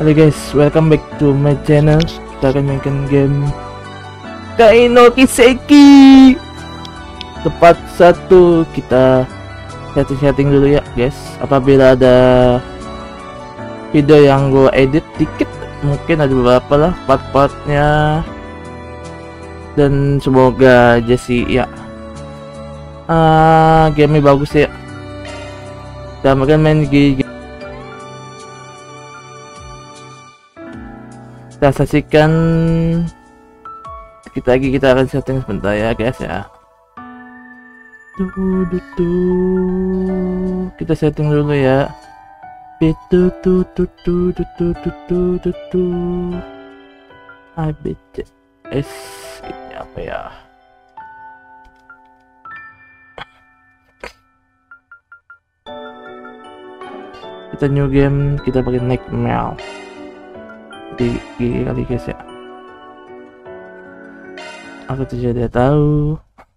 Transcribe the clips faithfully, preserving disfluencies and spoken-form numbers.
Halo guys, welcome back to my channel. Kita akan mainkan game Kai no Kiseki. Tepat satu, kita setting-setting dulu ya guys. Apabila ada video yang gue edit dikit, mungkin ada beberapa lah part-partnya. Dan semoga aja sih ya uh, game bagus ya. Kita akan main game. Kita saksikan kita lagi kita akan setting sebentar ya guys ya. Tuh, tuh, tuh. Kita setting dulu ya. Itu tuh tuh tuh tuh tuh tuh tuh tuh tuh. A B C S ini apa ya? Kita new game, kita pakai Nightmare. Di kali guys ya. Aku tidak tahu.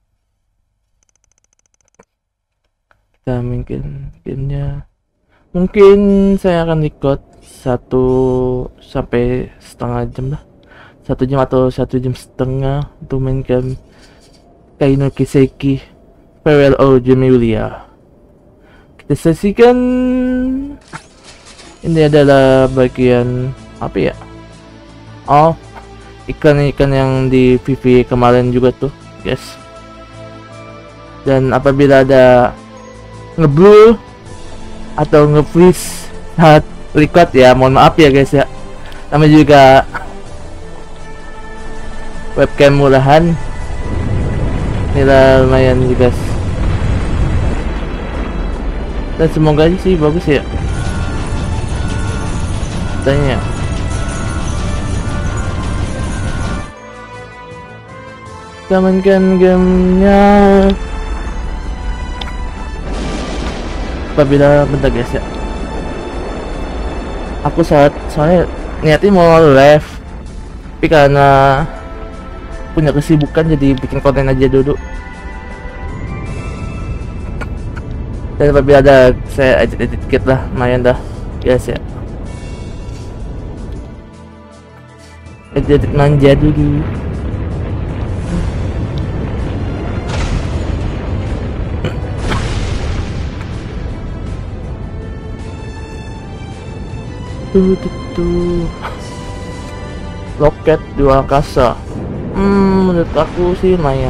Kita mainkan gamenya. Mungkin saya akan record satu sampai setengah jam lah. Satu jam atau satu jam setengah untuk mainkan Kai no Kiseki Farewell of Julia. Kita saksikan. Ini adalah bagian apa ya? Oh, ikan-ikan yang di V V kemarin juga tuh guys. Dan apabila ada ngeblur atau nge-freeze saat record ya, mohon maaf ya guys ya. Namanya juga webcam murahan, nilai lumayan juga guys. Dan semoga aja sih bagus ya. Tanya. Kita mainkan gamenya. Apabila bentar guys ya. Aku saat soalnya niatnya mau live, tapi karena punya kesibukan jadi bikin konten aja dulu. Dan apabila ada saya edit-edit dikit lah, lumayan dah guys ya. Edit manja dulu. Tuh, tuh, tuh. Loket di angkasa. Hmm, menurut aku sih lumayan.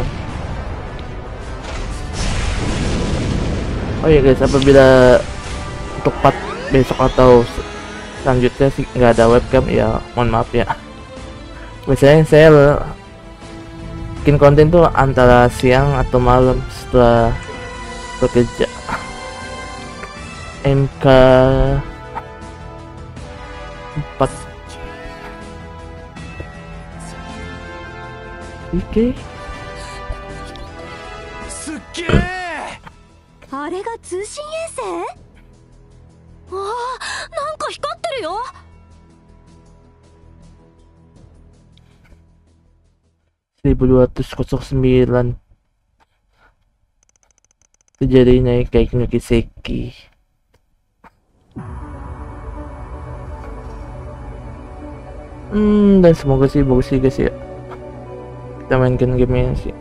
Oh ya guys, apabila untuk part besok atau selanjutnya sih nggak ada webcam ya, mohon maaf ya. Biasanya saya bikin konten tuh antara siang atau malam setelah bekerja. M K empat. Oke. あれが通信衛星？ああ、なんか光ってるよ。 seribu dua ratus sembilan kejadiannya kayak Kai no Kiseki. Hmm, dan semoga sih bagus sih guys ya. Kita mainkan gamenya sih.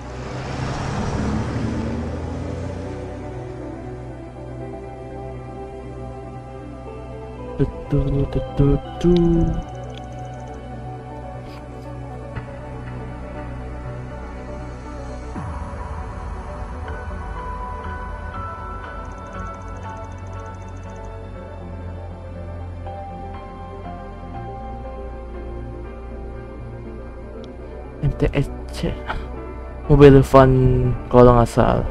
Tutu tutu tutu. M T S C Mobile Fun kalau nggak salah.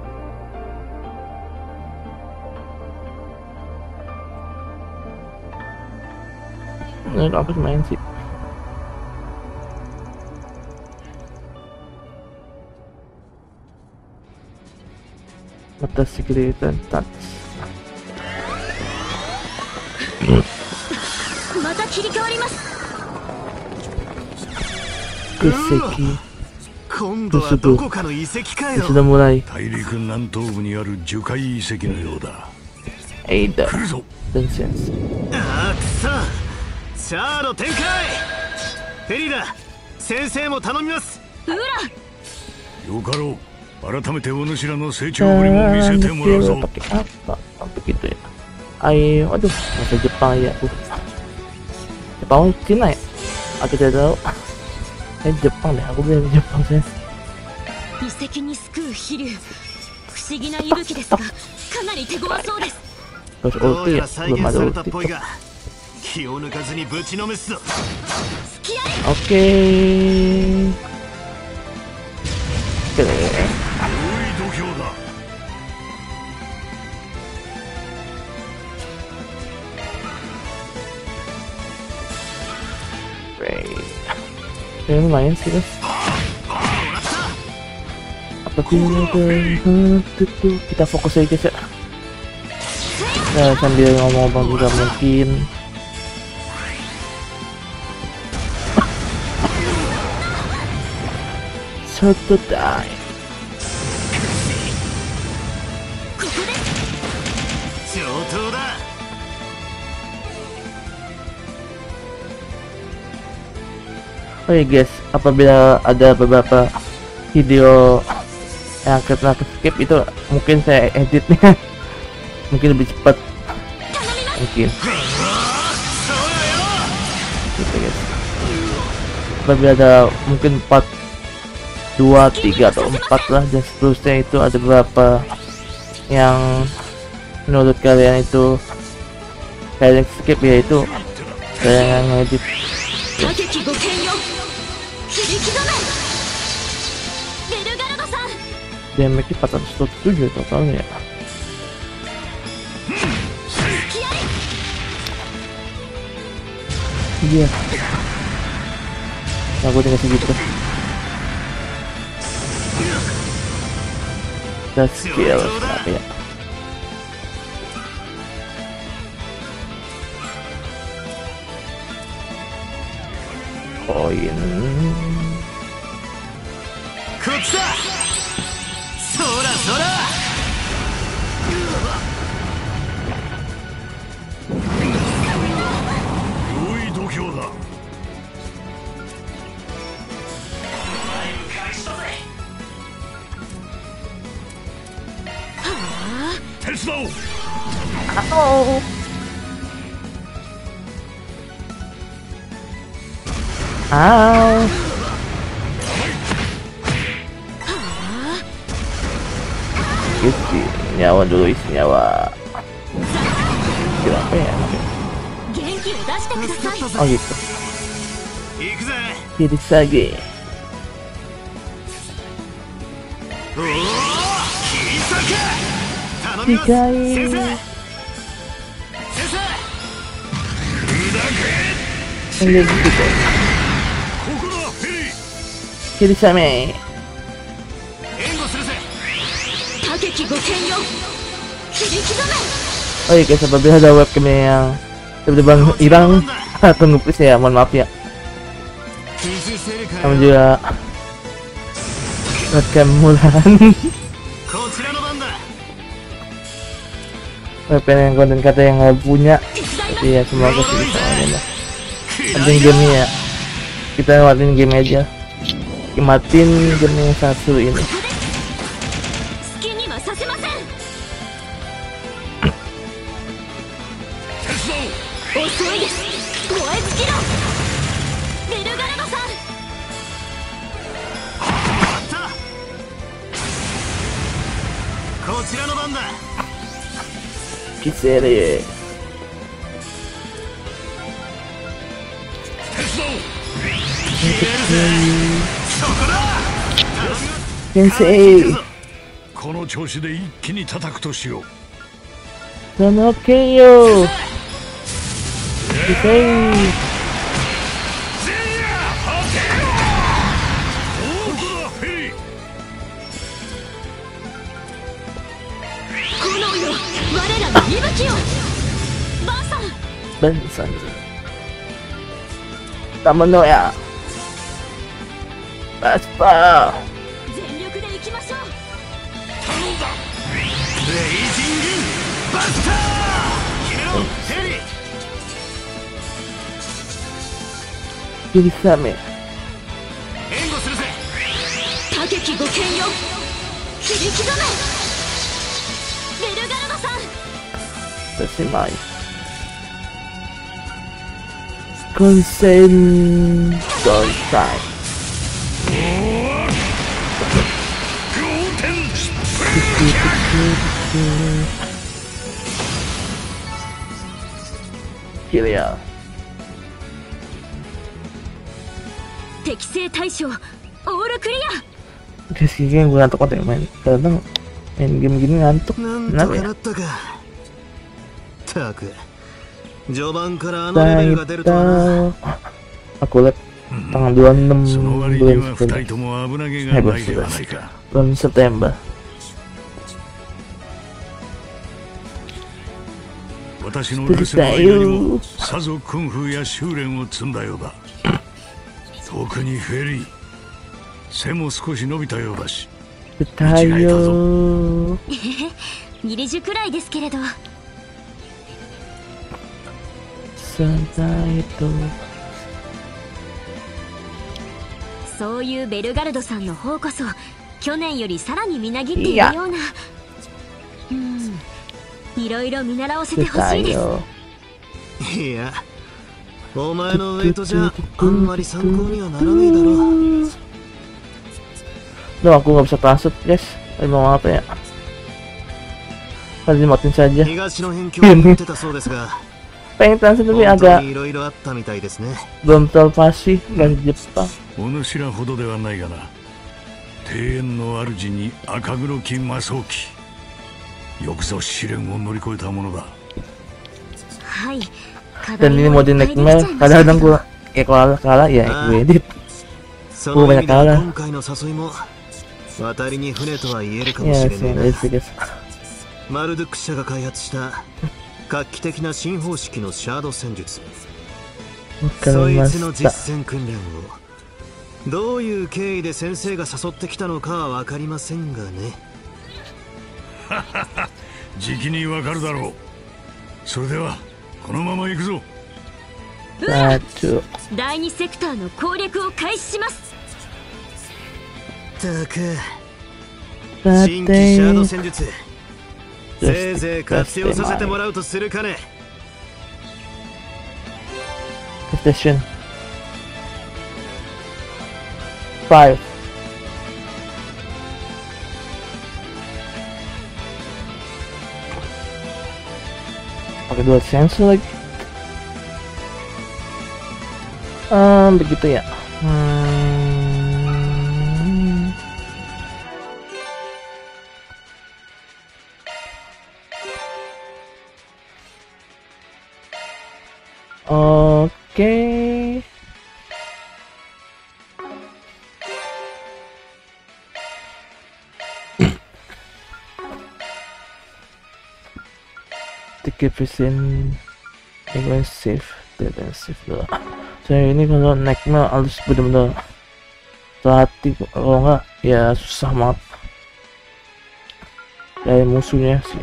Nah, aku main sih. Mata sekilitan touch. Kiseki. Sudah mulai. Ada dan sense. シャーロ展開。フェリダ先生も頼みます。 ウラよかろう。改めてお主らの成長ぶりも見せてもらうぞ。 pakai apa? Oh, begitu ya. Ayo, aduh, bahasa Jepang ya. Uh. Jepang Cina ya? Aku tidak tahu. Eh Jepang deh, aku bilang Jepang sih. 遺跡に救う飛竜、不思議な息吹ですが、かなり手強そうです。 Terus どう ulti や ya, ら再 belum 現 ada されたっ ulti ぽい tuh. が、気を抜かずにぶちのめすぞ。 Oke. Oke. 良い度胸だ。 Ya lumayan sih guys. Apa itu? Kita fokus aja guys ya. Nah, sambil ngomong-ngomong juga mungkin satu die. Oh ya guys, apabila ada beberapa video yang kena skip itu mungkin saya editnya mungkin lebih cepat, mungkin gitu guys. Apabila ada mungkin part dua, tiga atau empat lah dan seterusnya, itu ada beberapa yang menurut kalian itu kalian skip, ya itu saya ngedit. Damage empat ratus dua puluh tujuh totalnya ya. Iya. Nah, gue tinggal segitu. The skill apa ya? Koin. Oh. Ow. Isi nyawa dulu, isi nyawa. Kira apa ya? Oh gitu. Kiri sage. Dikai. Ini gitu. Kiri same. Oh iya guys, apabila ada webcamnya yang tiba-tiba hilang, tunggu please ya, mohon maaf ya. Namun juga webcam Mulan. Webcam yang konten kata yang nggak punya, tapi ya semoga sih bisa main lah. Penting game ya, kita lewatin game aja, nikmatin game yang satu ini. Kisere. Sensei. この調子で一気に叩くとしよう。 そのけよ。Sensei. バンさんたまのやバスパー全力で行きましょう。 頼んだ。レイジングバスター。決めろヘリ。 キリサメ。 援護するぜ。 多撃ご剣よ、切り刻め。ベルガルドさん、 私前。コンセントサイ。キリア。 適正対象オールクリア。 Kasi game gue ngantuk banget ya main. Kadang main game gini ngantuk. なんと Kenapa か ya? なったか。たく序盤からあのレベルが出るとはな。 Taito. Aku lihat tanggal dua puluh enam その割に bulan は二 September. 人とも危なげがないではないか。 Bulan September. 私の留守の間にもさぞクンフーや修練を積んだようだ。特にフェリー、背も少し伸びたようだし。 Tayo. ギリジュくらいですけれど。 Taito. そういうベルガルドさんの方こそ去年よりさらにみなぎっているような。うんいろいろ見習わせてほしいです。 Tayo. いや、お前のウェイトじゃあんまり参考にはならねえだろ。 Duh, aku nggak bisa transfer guys. Tadi mau apa ya? Tadi matiin saja. 東の辺境に行ってたそうですが、 Pengen transfer tapi 本当 agak にいろいろあったみたいですね。 belum terpasti dari Jepang. お主らほどではないがな。庭園の主に赤黒木正興。よくぞ試練を乗り越えたものだ。 はい。 Dan ini mau di neck mail, kadang-kadang gue ya kalau kalah ya gue edit. その意味では今回の誘いも渡りに船とは言えるかもし Ya れ sih, ない sih な。 guys. マルドゥック社が開発した画期的な新方式のシャード戦術。そいつの Wakarimashita. 実践訓練をどういう経緯で先生が誘ってきたのかは分かりませんがね。 じきにわかるだろう。それではこのまま行くぞ。 Satu. 第二セクターの攻略を開始します。 たく新規シャード戦術せいぜい活用させてもらうとするかね。 Station five. Pakai dua sensor lagi. Um, begitu ya. Hmm. Oke. tiga persen agresif, defensif lah. Saya ini kalau naiknya harus benar-benar hati, kalau enggak ya susah banget dari musuhnya sih.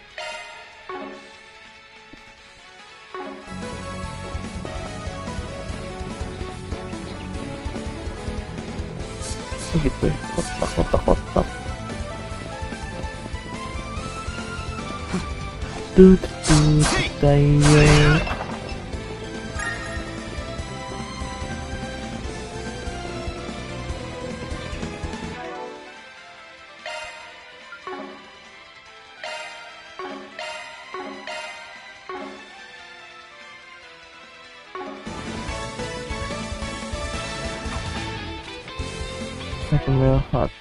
Gitu ya, kotak-kotak-kotak. Tuh, tuh, tayo. Second hot.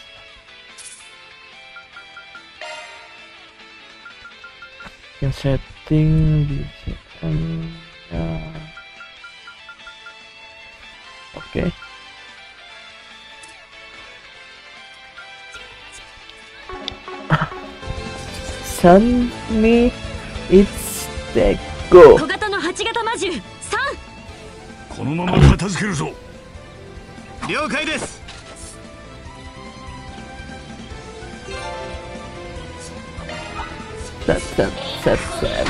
Yang setting di um, ya. Oke. Okay. Sun me it's the go. 小型のはち型魔獣さん。 このまま片付けるぞ。 了解です。 Set, set, set, set.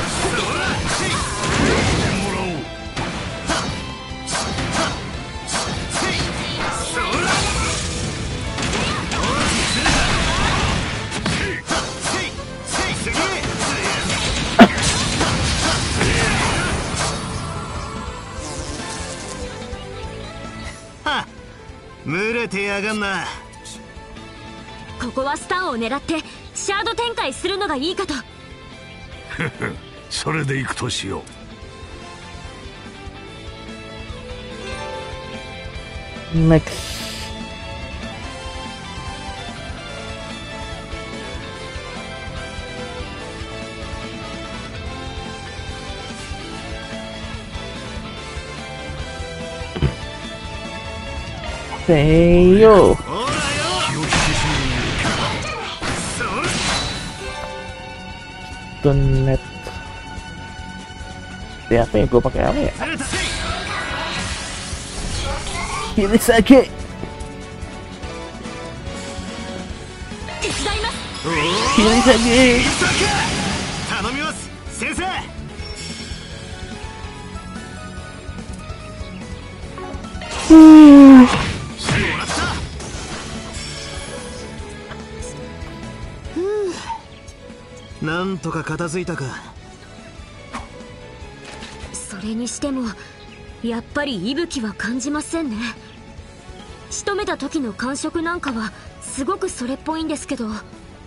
群れてやがんな。 ここはスタンを狙ってシャード展開するのがいいかと。 それで行くとしよう。マックス。せーよ。Donet. Apa ya? Gue pakai apa ya? Kirisage. Kirisage. Hmm. なんとか片付いたか。 それにしてもやっぱり息吹は感じませんね。仕留めた時の感触なんかはすごくそれっぽいんですけど。あ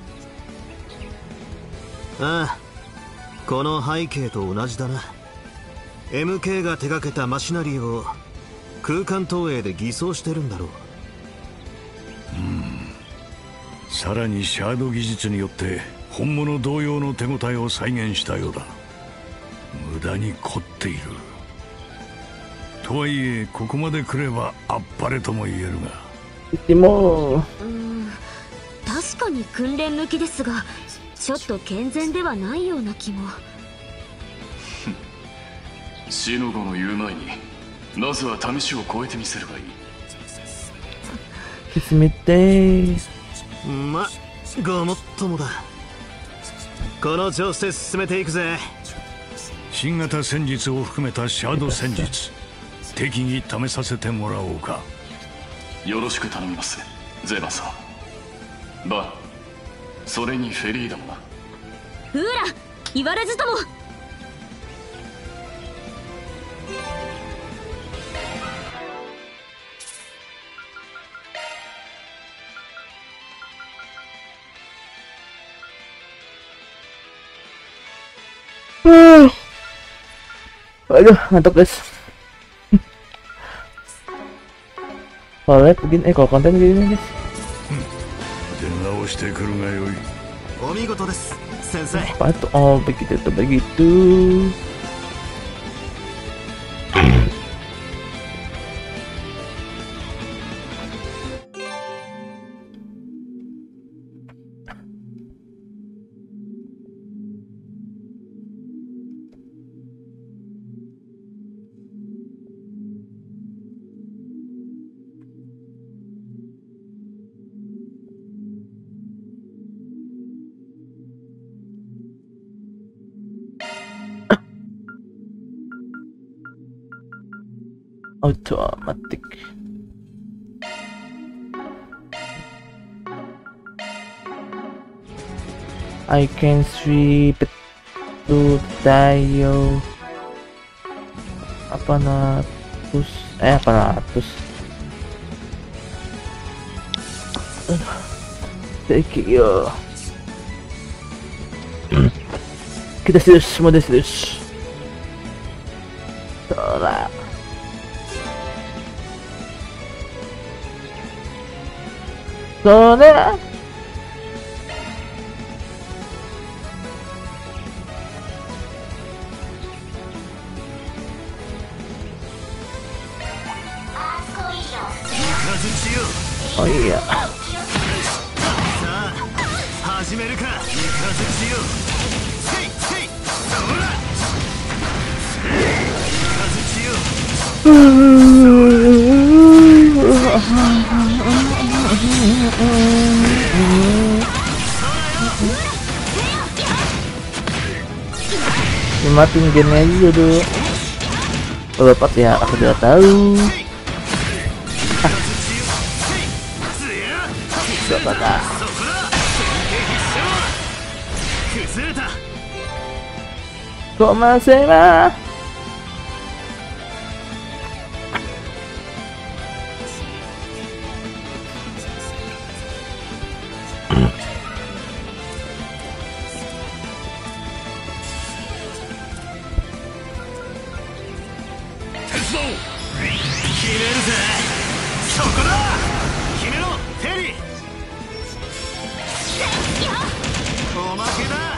あ、この背景と同じだな。 エムケー が手掛けたマシナリーを空間投影で偽装してるんだろう。 うん、さらにシャード技術によって本物同様の手応えを再現したようだ。無駄に凝っている。とはいえここまで来ればあっぱれとも言えるが。 でも、 うーん、確かに訓練向きですがちょっと健全ではないような気も。 シノゴの言う前にまずは試しを超えてみせればいい。 進めて。 ま、ごもっともだ。この調子で進めていくぜ。 新型戦術を含めたシャード戦術、適宜試させてもらおうか。 よろしく頼みます、ゼーバンさん。バン、それにフェリーダもな。 ウーラ、言われずとも。 Uh. Aduh, ngantuk guys. Kalau live begini, eh kalau konten begini guys. Apa tuh? Oh begitu tuh begitu. Automatic. I can sweep it to tayo. Apa natus? Eh apa natus? Thank you. Kita serius, mode serius. Tolak. Soalnya oh iya. Matiin game aja dulu. Kalau dapat ya aku udah tahu. Ah. Siapa dah? Kok masih mah? ぜ。そこだ。決めろフェリー。おまけだ。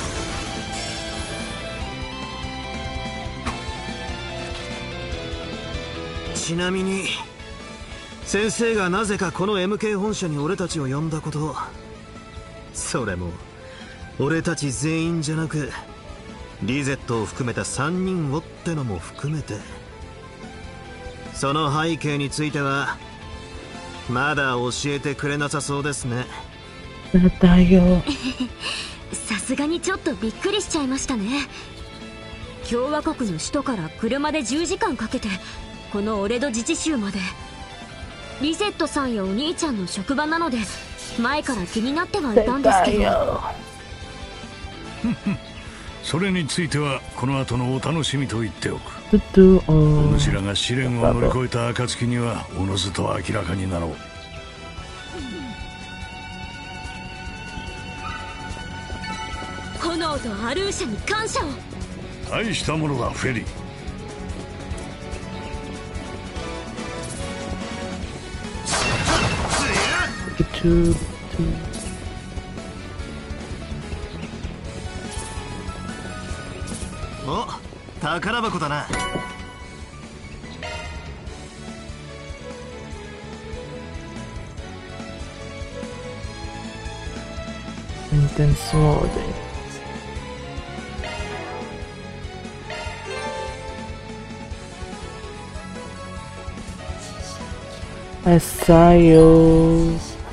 ちなみに先生がなぜかこの エムケー 本社に俺たちを呼んだこと、それも俺たち全員じゃなくリゼットを含めたさんにんをってのも含めて、その背景についてはまだ教えてくれなさそうですね。 だよ。 さすがにちょっとびっくりしちゃいましたね。共和国の首都から車でじゅうじかんかけてこのオレド自治州まで。リゼットさんやお兄ちゃんの職場なので前から気になってはいたんですけど。 それについてはこの後のお楽しみと言っておく。おトゥトゥお主らが試練を乗り越えた暁にはおのずと明らかになろう。 炎とアルーシャに感謝を。 大したものだフェリー。 トゥトゥトゥお、宝箱だな。 メンテンスモード。Asayo.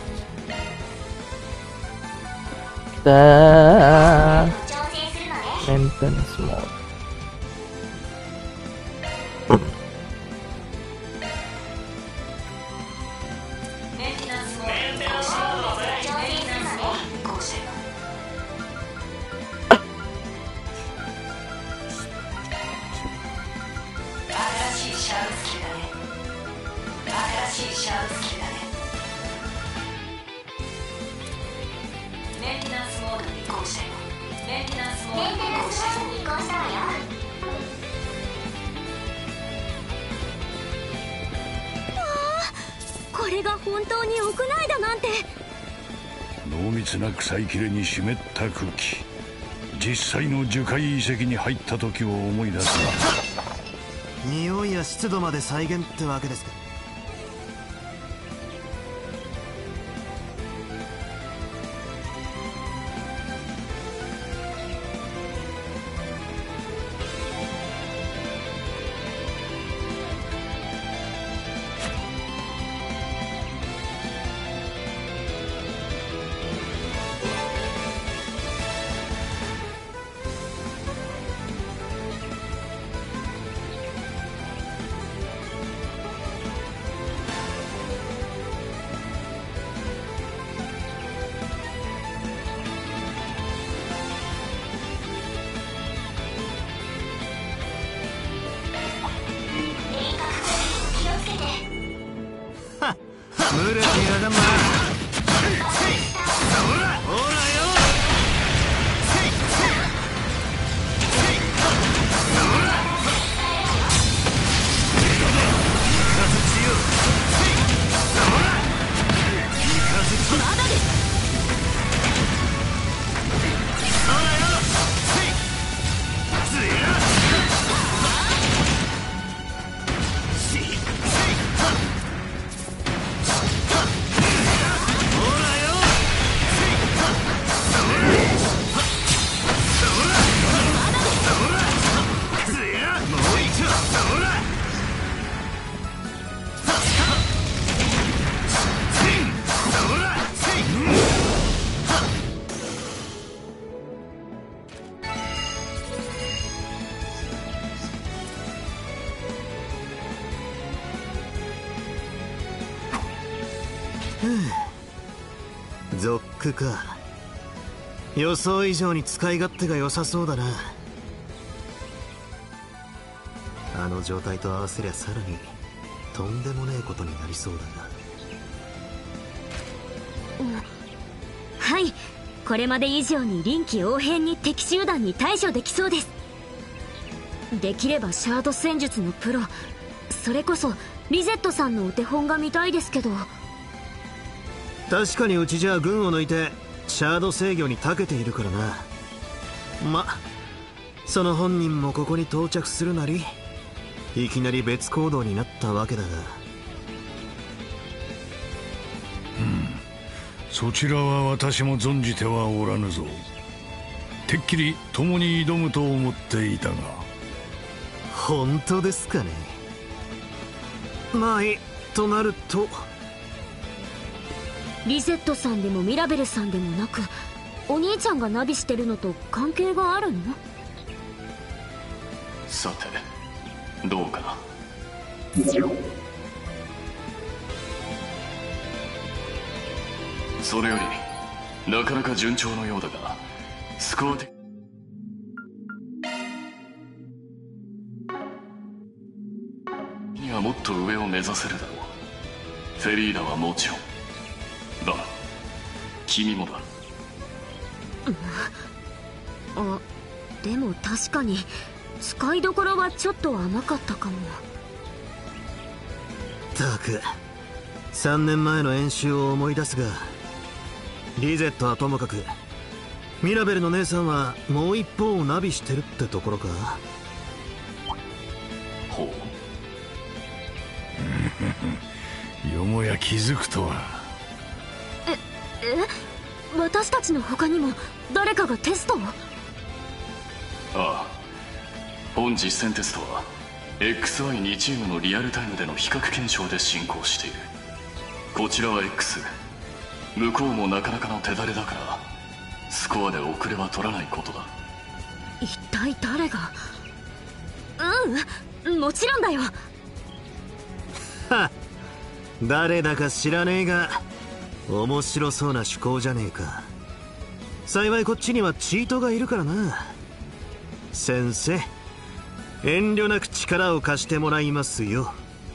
Kita maintenance mode. これが本当に屋内だなんて。 濃密な草いきれに湿った空気、実際の樹海遺跡に入った時を思い出すな。 匂いや湿度まで再現ってわけですか。群れてやがんな。ほらほらよ。ゾックか。予想以上に使い勝手が良さそうだな。あの状態と合わせりゃさらにとんでもねえことになりそうだな。 はい、これまで以上に臨機応変に敵集団に対処できそうです。できればシャード戦術のプロそれこそリゼットさんのお手本が見たいですけど。 確かにうちじゃ軍を抜いてシャード制御に長けているからな。ま、その本人もここに到着するなりいきなり別行動になったわけだが。 うん、そちらは私も存じてはおらぬぞ。てっきり共に挑むと思っていたが。 本当ですかね。まあいいとなると、 リゼットさんでもミラベルさんでもなく、お兄ちゃんがナビしてるのと関係があるの？ さてどうかな。それよりなかなか順調のようだが、スコア的にはもっと上を目指せるだろう。フェリーダはもちろんだ、君もだ。 あ、でも確かに使いどころはちょっと甘かったかも。 ったくさんねんまえの演習を思い出すが、リゼットはともかくミラベルの姉さんはもう一方をナビしてるってところか。 ほうよもや気づくとは。 ええ私たちの他にも誰かがテストを？ ああ、本実戦テストは エックスワイに チームのリアルタイムでの比較検証で進行している。こちらは X、 向こうもなかなかの手だれだからスコアで遅れは取らないことだ。 一体誰が？うん、もちろんだよ。 はっ、誰だか知らねえが面白そうな趣向じゃねえか。幸いこっちにはチートがいるからな。先生、遠慮なく力を貸してもらいますよ。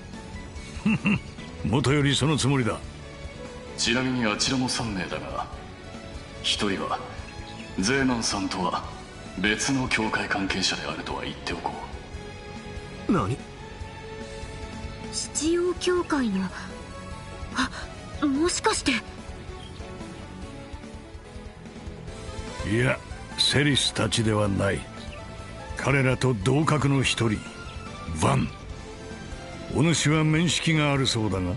もとよりそのつもりだ。 ちなみにあちらもさんめいだが、ひとりはゼーマンさんとは別の教会関係者であるとは言っておこう。何？ 七葉教会の、あ、もしかして。 いや、セリスたちではない。彼らと同格の一人、ヴァン。お主は面識があるそうだが。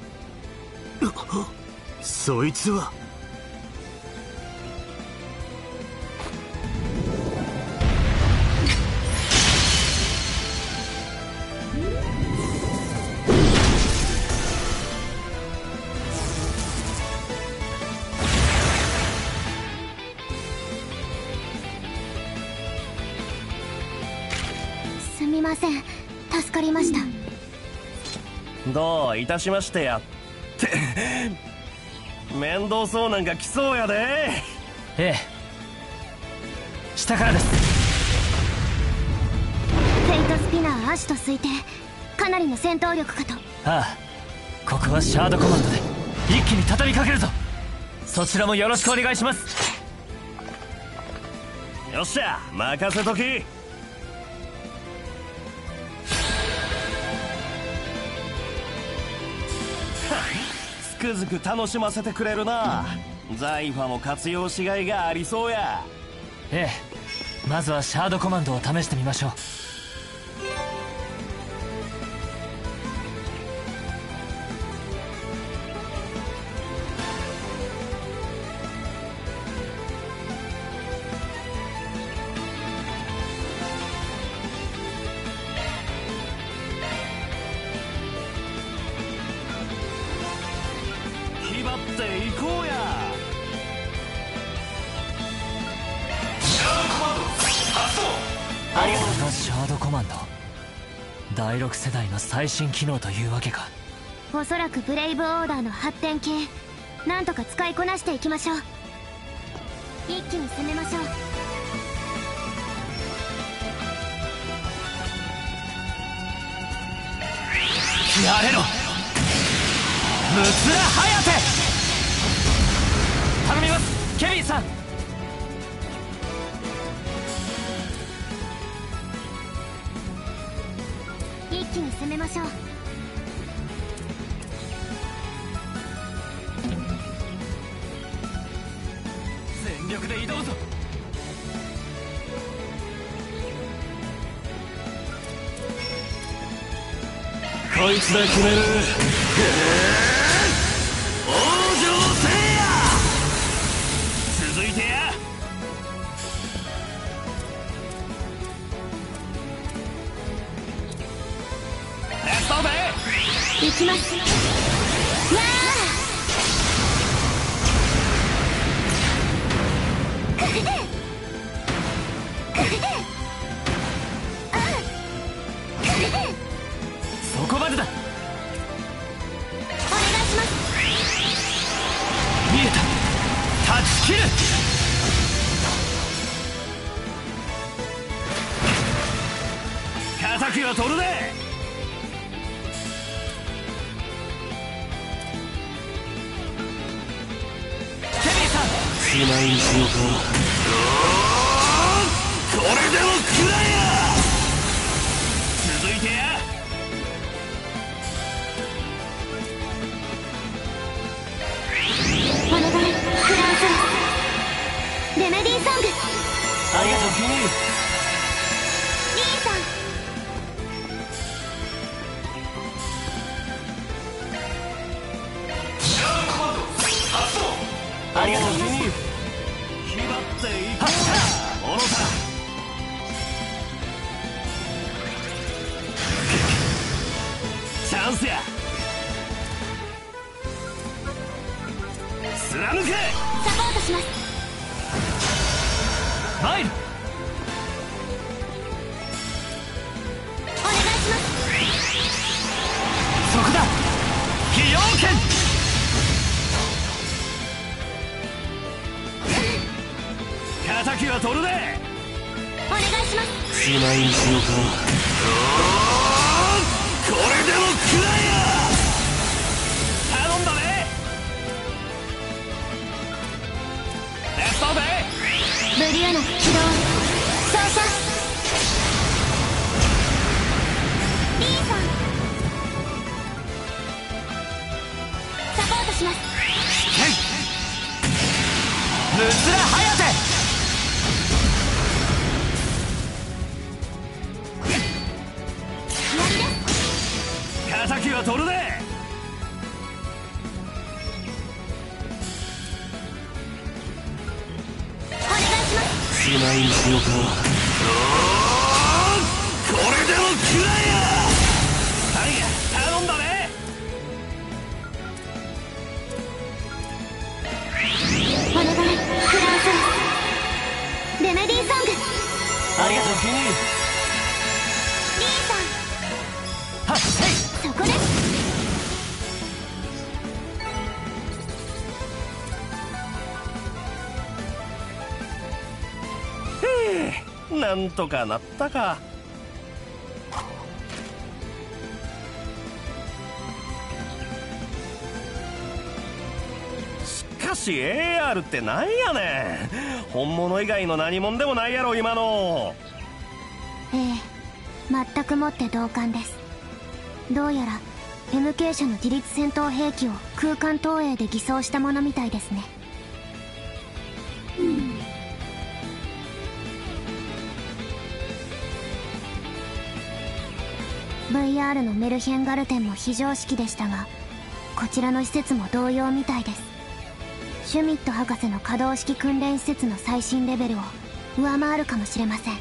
そいつは。 すみません、助かりました。 どういたしましてやって面倒そうなんか来そうやで。 ええ、下からです。 フェイトスピナーアシュと推定、かなりの戦闘力かと。 ああ、ここはシャードコマンドで一気に畳みかけるぞ。そちらもよろしくお願いします。 よっしゃ、任せとき。つくづく楽しませてくれるな。ザイファも活用しがいがありそうや。 ええ、まずはシャードコマンドを試してみましょう。 気張っていこうや。 これがシャードコマンド、だいろく世代の最新機能というわけか。 おそらくブレイブオーダーの発展系、なんとか使いこなしていきましょう。一気に攻めましょう。 やれろムツラハヤテ。頼みます、ケビンさん。 一気に攻めましょう。 で挑むぞ。 こいつで決める。王女せいや。続いてや。レッツオベイ。 行きます。やそこまでだ。 お願いします。 見えた。断ち切る。 敵は取るね。 ケビンさん、 しまいにしようか。これでも食らえや。続いてや。 お願い、フランスレメディーソング。 ありがとうキミ。 リーさん。 ありがとうキミ。 気張っていこう。小野さん。チャンスや。貫け。 サポートします。 マイル。 お願いします。 そこだ。崎陽軒。 敵は取るね。 お願いします。 しまいにしようか。これでも食らえや。頼んだね。レッツオベイ。 ブリューナ起動。照射。リーさん。サポートします。 ムツラハヤテ。 敵は取るね。 お願いします。 しまいにしようか。これでも食らえや。タイヤ頼んだね。 お願い、フランスレメディーソング。 ありがとうキミ。 リーさん。 はっせい。 そこです。 へえ、なんとかなったか。しかし エーアール ってなんやねん。本物以外の何者でもないやろ今の。 ええ、全くもって同感です。どうやら エムケー 社の自立戦闘兵器を空間投影で偽装したものみたいですね。うん、ブイアール のメルヘンガルテンも非常識でしたが、こちらの施設も同様みたいです。シュミット博士の可動式訓練施設の最新レベルを上回るかもしれません。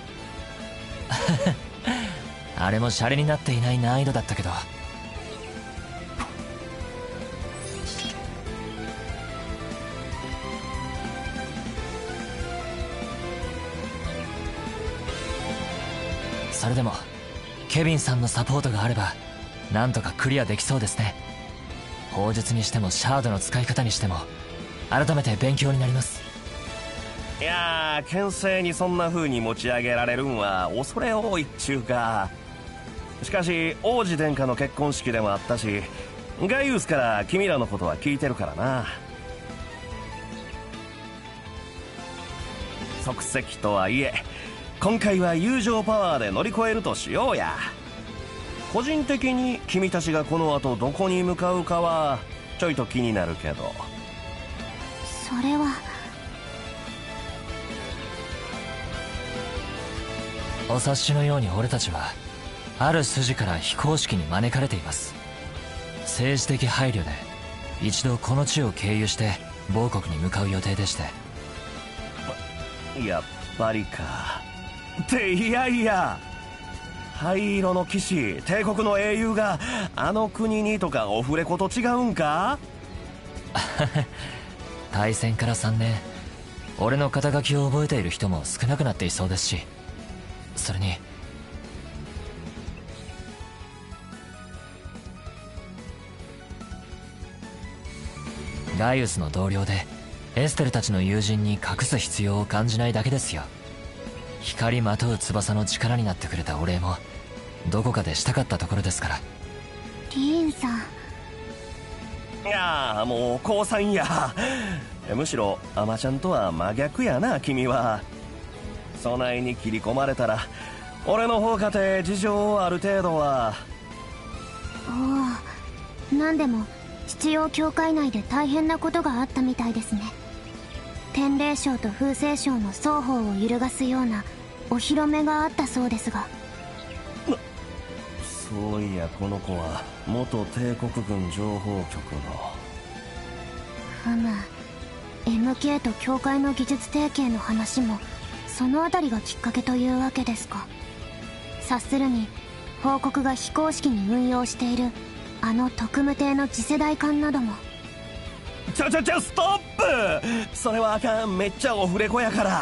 あれもシャレになっていない難易度だったけど。それでもケビンさんのサポートがあればなんとかクリアできそうですね。砲術にしてもシャードの使い方にしても改めて勉強になります。 いやー、牽制にそんな風に持ち上げられるんは恐れ多いっちゅうか。しかし王子殿下の結婚式でもあったし、ガイウスから君らのことは聞いてるからな。即席とはいえ今回は友情パワーで乗り越えるとしようや。個人的に君たちがこの後どこに向かうかはちょいと気になるけど。 それはお察しのように俺たちはある筋から非公式に招かれています。政治的配慮で一度この地を経由して某国に向かう予定でして。 やっぱりか。っていやいや、灰色の騎士、帝国の英雄があの国にとかオフレコと違うんか？ 大戦からさんねん、俺の肩書きを覚えている人も少なくなっていそうですし、それにガイウスの同僚でエステルたちの友人に隠す必要を感じないだけですよ。光まとう翼の力になってくれたお礼もどこかでしたかったところですから。 リーンさん。 いやーもう降参や。むしろアマちゃんとは真逆やな君は。備えに切り込まれたら俺の方かて事情をある程度は。 おお、なんでも七葉教会内で大変なことがあったみたいですね。天霊賞と風星賞の双方を揺るがすようなお披露目があったそうですが。 そういやこの子は元帝国軍情報局の。 ふむ、 エムケー と教会の技術提携の話もそのあたりがきっかけというわけですか。察するに報告が非公式に運用しているあの特務艇の次世代艦なども。 ちょちょちょストップ。それはあかん。めっちゃオフレコやから。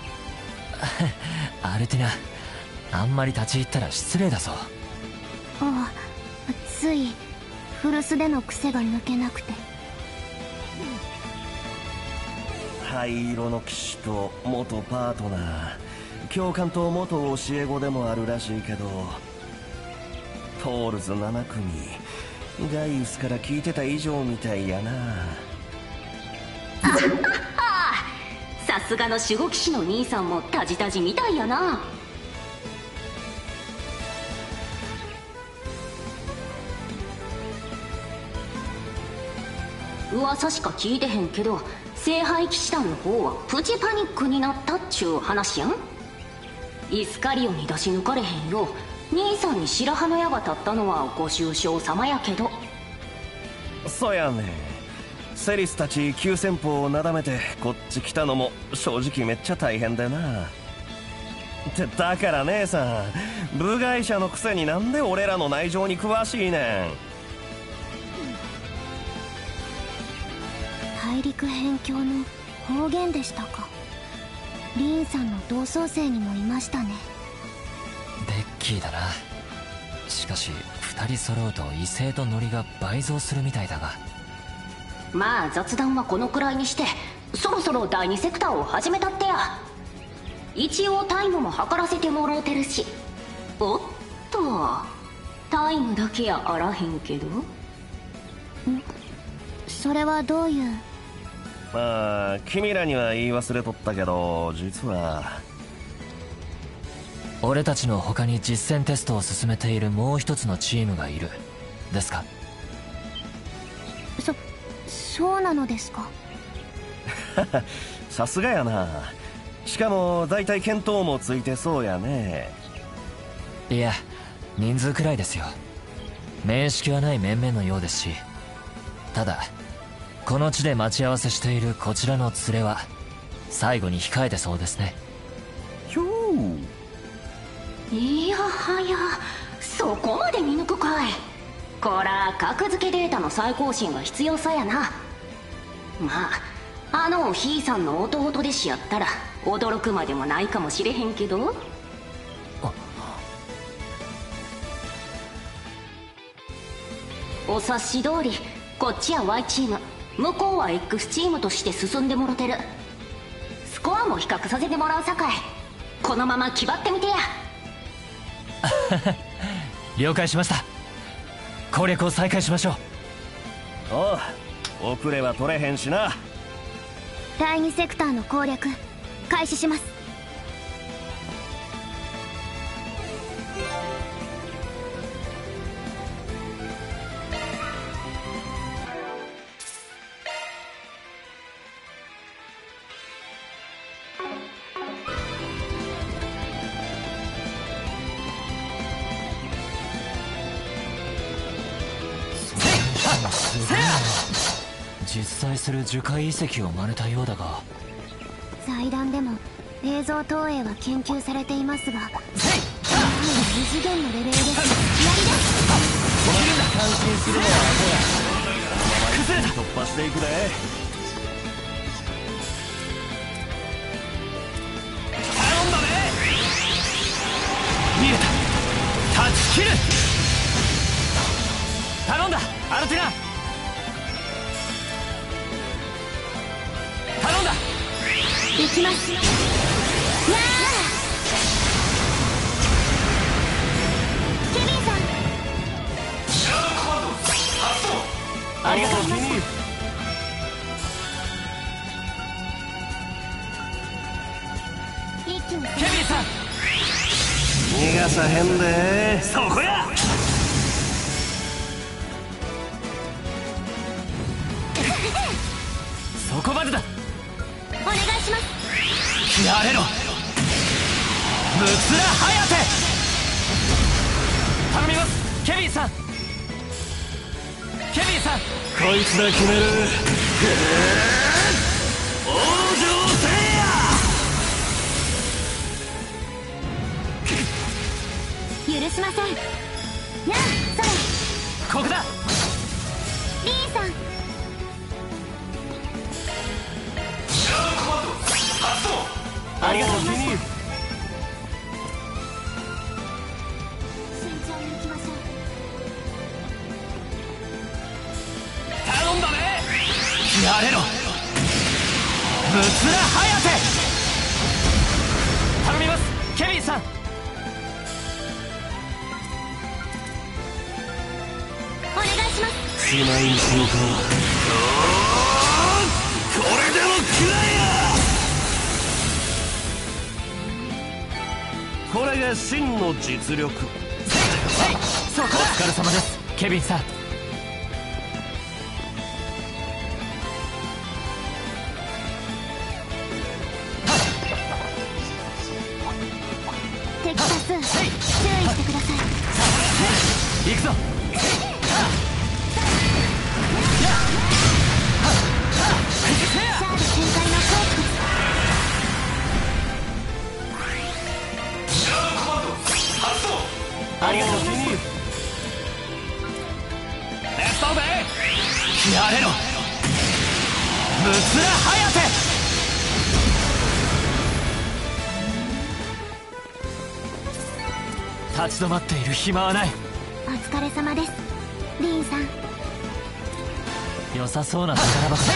アルティナ、あんまり立ち入ったら失礼だぞ。 ああ、つい古巣での癖が抜けなくて。 灰色の騎士と元パートナー、教官と元教え子でもあるらしいけど、トールズなな組、ガイウスから聞いてた以上みたいやな。 さすがの守護騎士の兄さんもタジタジみたいやな。噂しか聞いてへんけど、聖杯騎士団の方はプチパニックになったっちゅう話やん。イスカリオに出し抜かれへんよう兄さんに白羽の矢が立ったのはご愁傷様やけど。 そやね。セリスたち急先鋒をなだめてこっち来たのも正直めっちゃ大変でな。ってだから姉さん、部外者のくせになんで俺らの内情に詳しいねん。 大陸辺境の方言でしたか。リーンさんの同窓生にもいましたね。 ベッキーだな。しかし二人揃うと威勢とノリが倍増するみたいだが。 まあ雑談はこのくらいにして、そろそろだいにセクターを始めたってや。一応タイムも測らせてもろうてるし。おっと、タイムだけやあらへんけど。ん、 それはどういう。 まあ君らには言い忘れとったけど、実は俺たちの他に実戦テストを進めているもう一つのチームがいるですか。 そそうなのですか。 さすがやな。しかも大体見当もついてそうやね。 いや、人数くらいですよ。面識はない面々のようですし、ただこの地で待ち合わせしているこちらの連れは最後に控えてそうですね。 ひょー。 いやはや、そこまで見抜くかい。こら格付けデータの再更新が必要さやな。まああのおひいさんの弟弟子やったら驚くまでもないかもしれへんけど。お察し通りこっちは Y チーム、向こうは X チームとして進んでもろてる。スコアも比較させてもらうさかい、このまま気張ってみてや。 了解しました。攻略を再開しましょう。 おう、遅れは取れへんしな。 だいにセクターの攻略開始します。 すごいな。実在する樹海遺跡を真似たようだが、 祭壇でも映像投影は研究されていますが、異次元のレベルです。やりです。 感心するのはアホや。崩れた。突破していくで。頼んだね。見えた。断ち切る。頼んだアルティナ。頼んだ。 行きます。やあケビンさん、 ありがとうキニー。 一気にケビンさん、逃がさへんで。そこや。そこまでだ。 お願いします。 やれろムツラハヤテ。頼みますケビンさん。ケビンさん、こいつだ決める。王女せ許しません。やあそれ。 ここだ。 リーンさん、 ありがとうキニー。 慎重に行きましょう。 頼んだね。やれろムツラハヤテ。頼みますケビンさん。 お願いします。 しまいにしようか。これでも食らえや。これが真の実力。そこだ。お疲れ様ですケビンさん。 敵多数、注意してください。 行くぞ。 シャール展開のコースです。 ありがとうキニー。レッツオーベイ。やれろムツラハヤテ。立ち止まっている暇はない。 お疲れ様です、リーンさん。 良さそうな宝箱だ。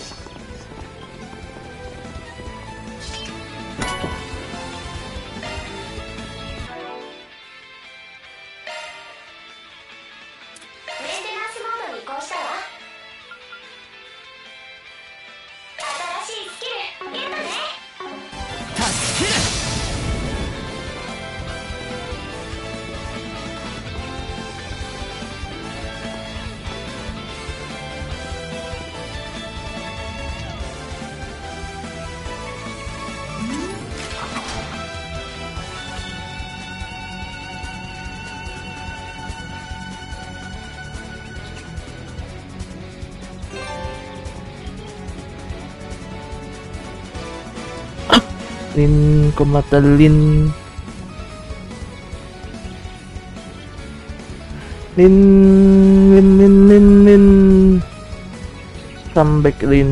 Lin kumata Lin Lin Lin Lin Lin Lin come back Lin.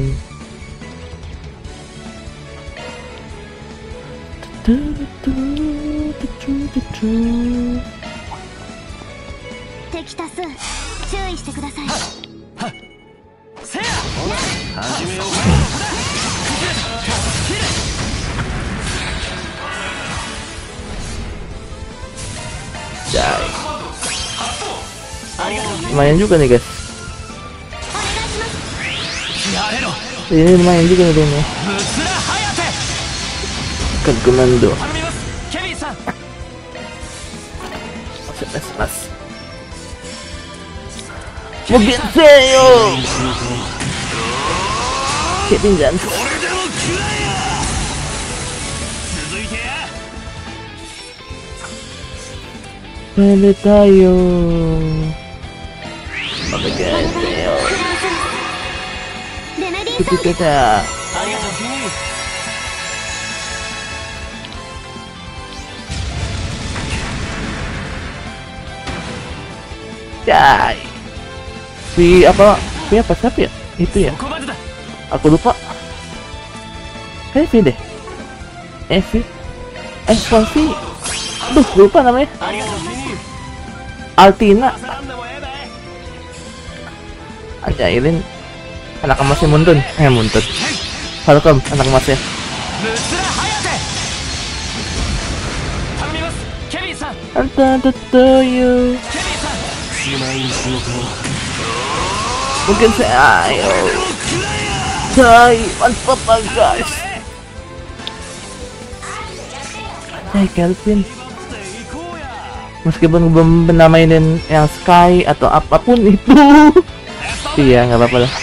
敵多数、注意してください。 せや始めようか。 Lumayan juga nih guys. Ini lumayan juga nih Lin ya. Kagumando. Mas mas. Mungkin saya. Kevin Johnson. Balik tayo. Mabagay. てててて。Jai. Si apa? Si apa siapa ya? Itu ya. Aku lupa. Kayak V deh. Eh V. Eh bukan V. Aduh lupa namanya. Altina. Ajailin. Anak emasnya Muntun. Eh Muntun. Falcom anak emasnya. Anta tutuyu. Mungkin saya ayo. Hai, mantap guys. Hai Kelvin. Meskipun belum pernah mainin yang Sky atau apapun itu. Iya, nggak apa-apa lah.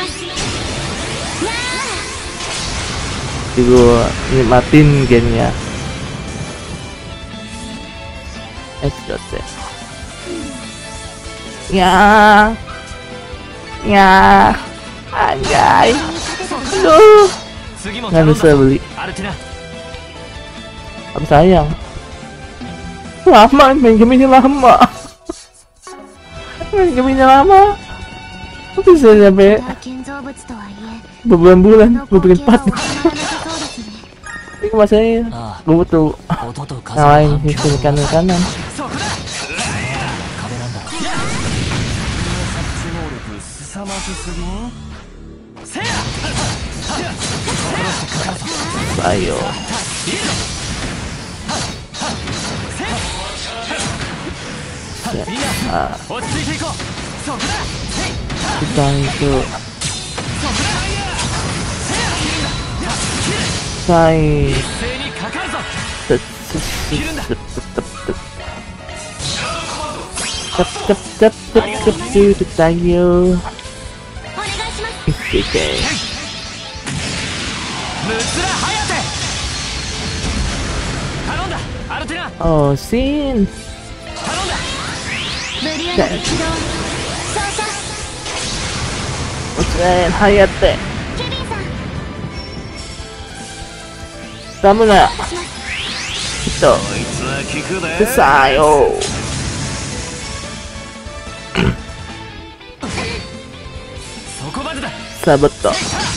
Gue nikmatin gamenya. Exodus. Ya, ya, anjay, aduh, nggak bisa beli. Apa sayang? Lama main game ini lama. Main game ini lama. Bisa sampai berbulan-bulan, gue bikin part. Ini masanya, gue butuh ngalahin sisi kanan-kanan. Ayo. Ah. Kita itu Sai. Tep tep tep tep tep tep tayo. Okay. Oh, Sin. Usain Hayate. Stamina. Ito. Sayo. Sabato.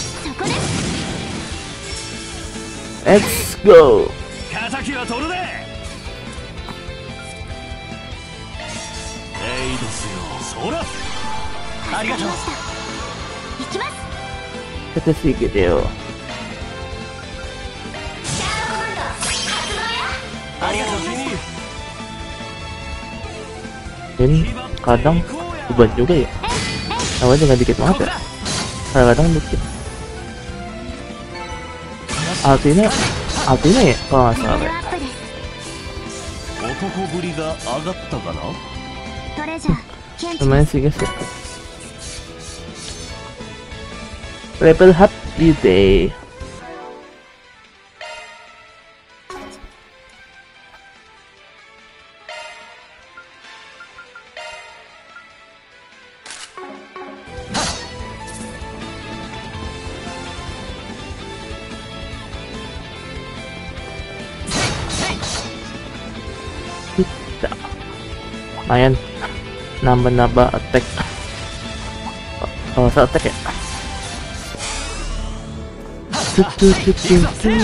Let's go. Kita sedikit yo. Ini kadang beban juga ya. Awalnya nggak dikit banget ya. Kadang-kadang dikit. Altina, Altina ya kalau nggak salah. Lumayan sih guys ya. Level up di day. Lumayan nambah-nambah attack. Oh, oh attack ya. Tuh, tuh, tuh, tuh.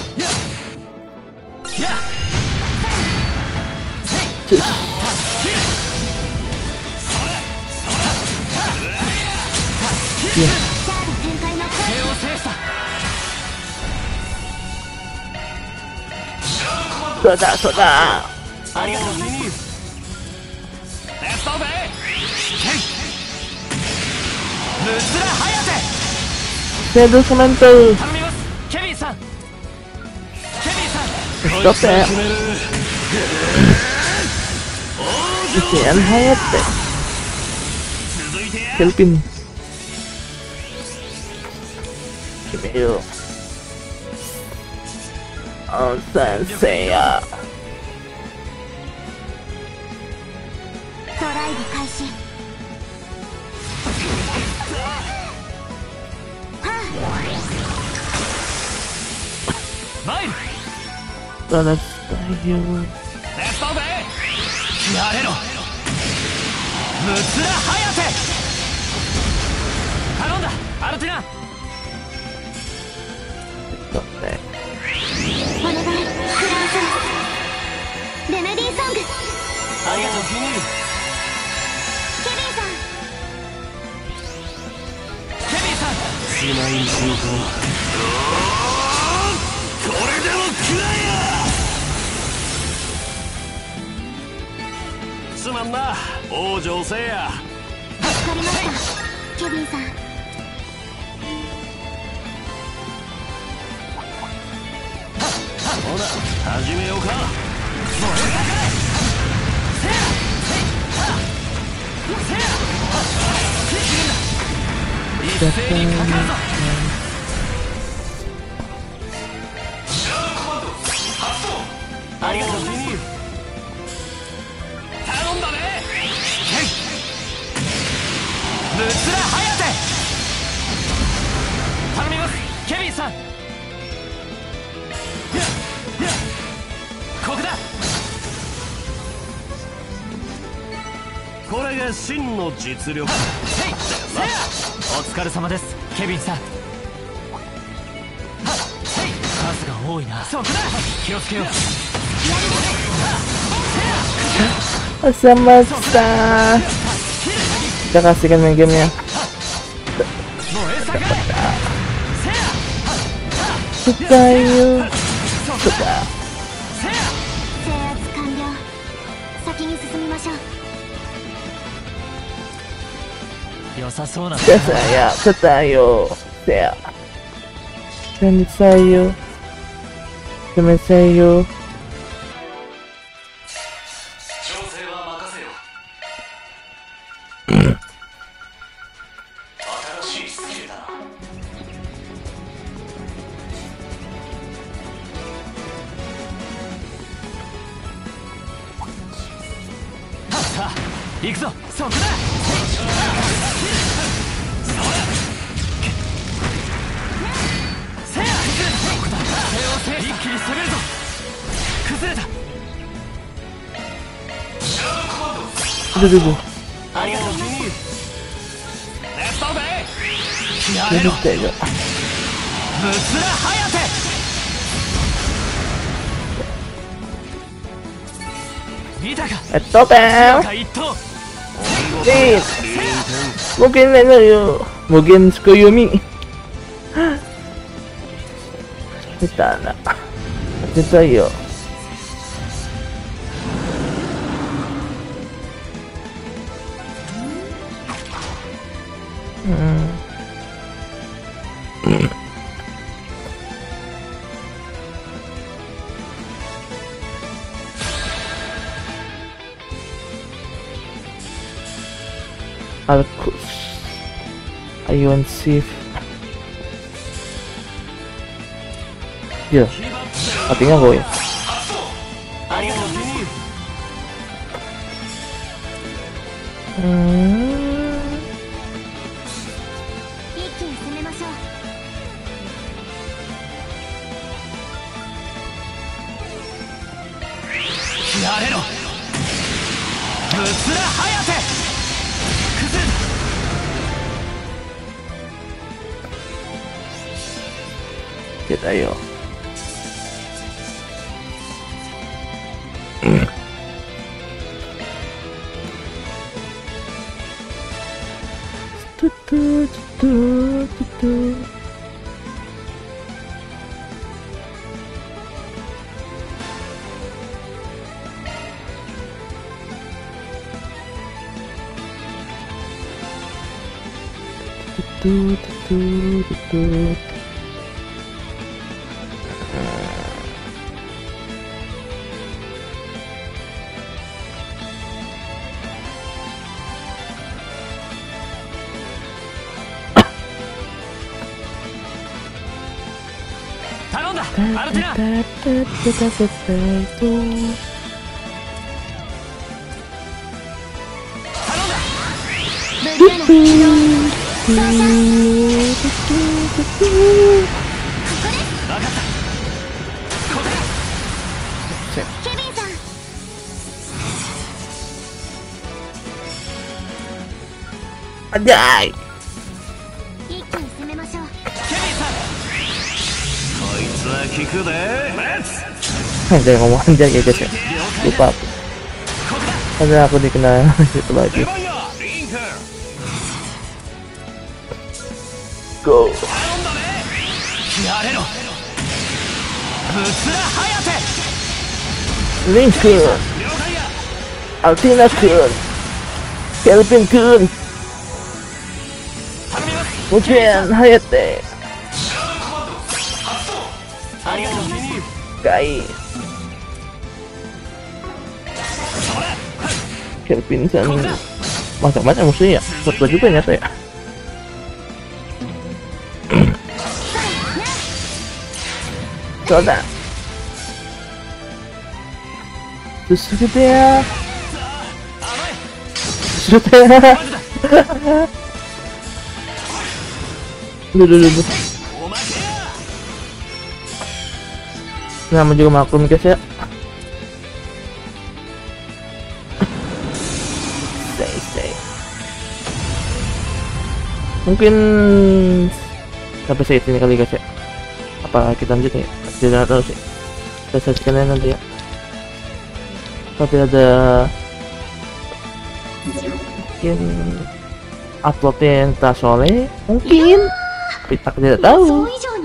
Yeah. Soda, soda. Shadow Cemental. Stop ya. Usain Hayate. Kelvin. Kimeo. Oh, sensei ya. ドライブ開始。はあ参る。 Taras tayo. レストでやれろムツラハヤテ。頼んだアルティナ。 Ito, eh. お願いフランスレメディーソング。 ありがとうキニー。 ケビンさん。 ケビンさんしまいにしようか。これでも食らえや。すまんな王女せいや。 助かりましたケビンさん。 ほら始めようか。一斉にかかるぞ。ありがとうジニー。頼んだね。ムツラハヤテ。頼みますケビンさん。ここだ。これが真の実力。 お疲れ様です、ケビンさん。数が多いな。そこだ。気をつけよう。 Sama sa. Kita kasihkan main gamenya. Suka yuk. Suka. 制圧完了。先に進みましょう。 良さそうな。 Kita saya, kita tayo. Saya. Kami sayo. Kami sayo. 行くぞ。そこだ。せや。ここだ。一気に攻めるぞ。崩れた。 Aduh, aduh, aduh. ありがとうジニー。レストでや Ini れろ tega. ムツラハヤテ。 見たか。 Eto, Bang. 一頭。 Please. Mungkin ano yun. Mungkin Tsukuyomi. Kita na. Ito tayo. Hmm. Arcus. Ion Sif. Ya. Artinya gue. ありがとうジニー。 Hmm. 一気に攻めましょう。 やれろムツラハヤテ。崩れた。 Kita yo. Tutu, tutu, tutu. Tutu, tutu, tutu. 頼んだアルティナ。 ブリアナ起動。操作。ここです。 分かった。 Anjay. 一気に攻めましょう。 こいつは効くで。レッツ Jangan ngomong anjay ya guys ya. Lupa aku. Karena aku dikenal itu lagi. Go. Link-kun, Altina-kun, Kelvin-kun, Mugen Hayate, Kai, Kelvin dan macam-macam musuhnya ya, satu juga nyata ya. Soda. Sudah ya. Sudah ya. Dulu dulu. Nama juga maklum guys ya. Stay stay. Mungkin sampai saat ini kali guys ya. Apa kita lanjut ya? Tidak tahu sih. Kita saksikan nanti ya. Tapi ada mungkin uploadnya yang tak soleh mungkin, tapi tak tidak tahu.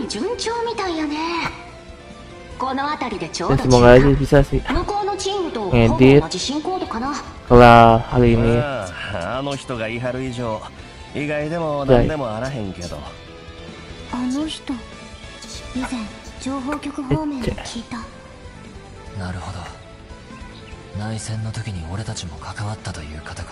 Dan semoga aja bisa sih ngedit kalau hari ini. Baik. なるほど。内戦の時に俺たちも関わったという方か。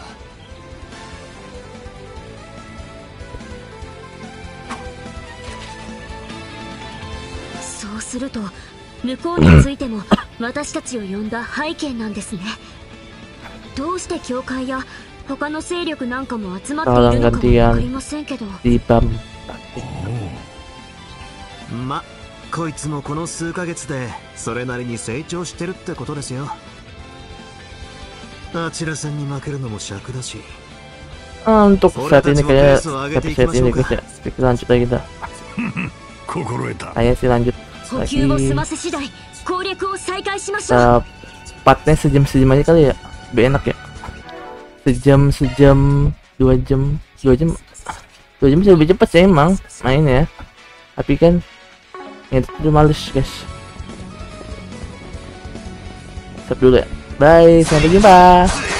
そうすると向こうについても私たちを呼んだ背景なんですね。どうして教会や他の勢力なんかも集まっているのかは分かりませんけど。 ま、こいつもこの数ヶ月でそれなりに成長してるってことですよ。あちらさんに負けるのも尺だし。 Untuk saat ini kayak tapi saat ini guys ya, kita lanjut lagi dah. Ayo sih lanjut lagi. Kita partnya sejam-sejam aja kali ya, lebih enak ya. Sejam sejam dua jam dua jam dua jam bisa lebih cepat sih emang main ya. Tapi kan itu males guys. Stop dulu ya. Bye, sampai jumpa.